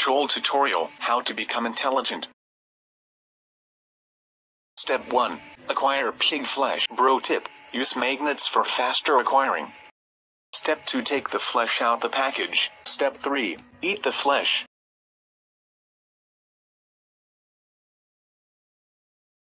Troll tutorial: how to become intelligent. Step 1. Acquire pig flesh. Bro tip: use magnets for faster acquiring. Step 2. Take the flesh out the package. Step 3. Eat the flesh.